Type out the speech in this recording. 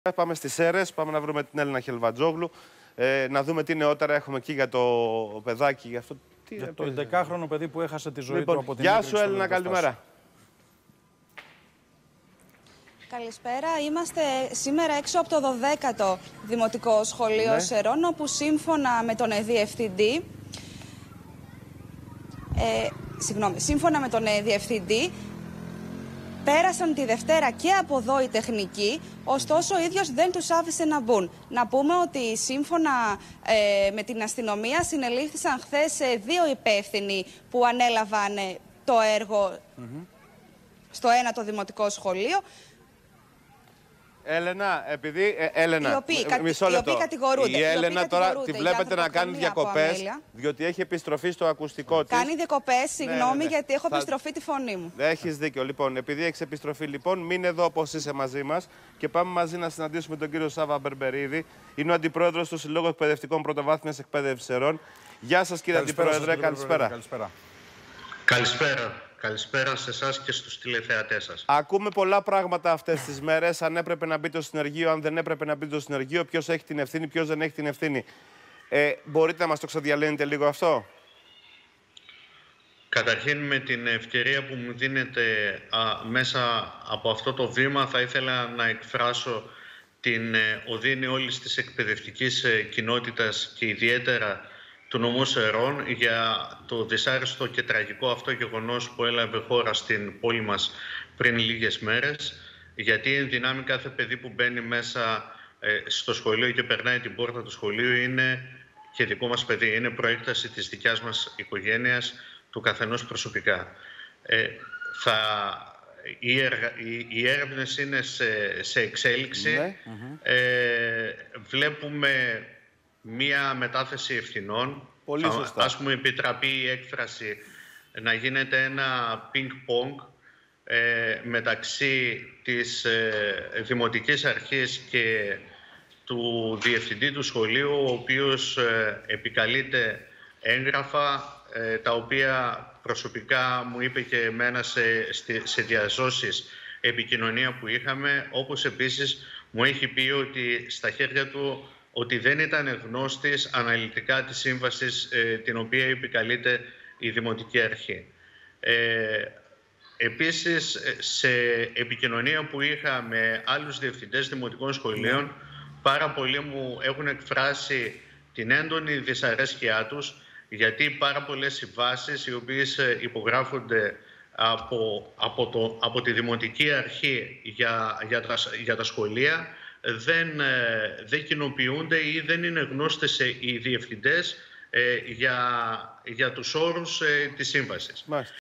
Πάμε στις Σέρρες, πάμε να βρούμε την Έλληνα Χελβατζόγλου, να δούμε τι νεότερα έχουμε εκεί για το παιδάκι. Για, αυτό, για το 11χρονο παιδί που έχασε τη ζωή του από την Γεια σου Έλληνα, καλημέρα. Καλησπέρα. Είμαστε σήμερα έξω από το 12ο Δημοτικό Σχολείο Σερών, όπου σύμφωνα με τον Διευθυντή, πέρασαν τη Δευτέρα και από εδώ οι τεχνικοί, ωστόσο ο ίδιος δεν τους άφησε να μπουν. Να πούμε ότι σύμφωνα με την αστυνομία συνελήφθησαν χθες 2 υπεύθυνοι που ανέλαβαν το έργο στο 1ο Δημοτικό Σχολείο. Έλενα, επειδή. Έλενα, οι οποίοι κατηγορούνται. Η Έλενα τώρα τη βλέπετε να κάνει διακοπές, διότι έχει επιστροφή στο ακουστικό της. Κάνει διακοπές, συγγνώμη, γιατί έχω επιστροφή τη φωνή μου. Έχεις δίκιο. Λοιπόν, επειδή έχεις επιστροφή, λοιπόν, μείνε εδώ όπως είσαι μαζί μας και πάμε μαζί να συναντήσουμε τον κύριο Σάβα Μπερμπερίδη. Είναι ο Αντιπρόεδρος του Συλλόγου Εκπαιδευτικών Πρωτοβάθμιας Εκπαίδευσης Σερών. Γεια σας, κύριε Αντιπρόεδρε, καλησπέρα. Καλησπέρα. Καλησπέρα σε εσάς και στους τηλεθεατές σας. Ακούμε πολλά πράγματα αυτές τις μέρες. Αν έπρεπε να μπει το συνεργείο, αν δεν έπρεπε να μπει το συνεργείο, ποιος έχει την ευθύνη, ποιος δεν έχει την ευθύνη. Μπορείτε να μας το ξεδιαλύνετε λίγο αυτό? Καταρχήν, με την ευκαιρία που μου δίνετε μέσα από αυτό το βήμα, θα ήθελα να εκφράσω την οδύνη όλης της εκπαιδευτικής κοινότητας και ιδιαίτερα του νομού Σερών για το δυσάρεστο και τραγικό αυτό γεγονός που έλαβε χώρα στην πόλη μας πριν λίγες μέρες, γιατί εν δυνάμει κάθε παιδί που μπαίνει μέσα στο σχολείο και περνάει την πόρτα του σχολείου είναι και δικό μας παιδί, είναι προέκταση της δικιάς μας οικογένειας, του καθενός προσωπικά. Οι έρευνες είναι σε εξέλιξη. Βλέπουμε μία μετάθεση ευθυνών. Πολύ σωστά. Ας μου επιτραπεί η έκφραση να γίνεται ένα πινκ-πονγκ μεταξύ της Δημοτικής Αρχής και του Διευθυντή του Σχολείου, ο οποίος επικαλείται έγγραφα, τα οποία προσωπικά μου είπε και εμένα σε διαζώσεις επικοινωνία που είχαμε, όπως επίσης μου έχει πει ότι στα χέρια του ότι δεν ήταν γνώστης αναλυτικά της σύμβασης την οποία επικαλείται η Δημοτική Αρχή. Επίσης, σε επικοινωνία που είχα με άλλους διευθυντές δημοτικών σχολείων, πάρα πολλοί μου έχουν εκφράσει την έντονη δυσαρέσκειά τους, γιατί πάρα πολλές συμβάσεις οι οποίες υπογράφονται από τη Δημοτική Αρχή για τα σχολεία δεν κοινοποιούνται ή δεν είναι γνώστες οι διευθυντές για τους όρους της σύμβασης.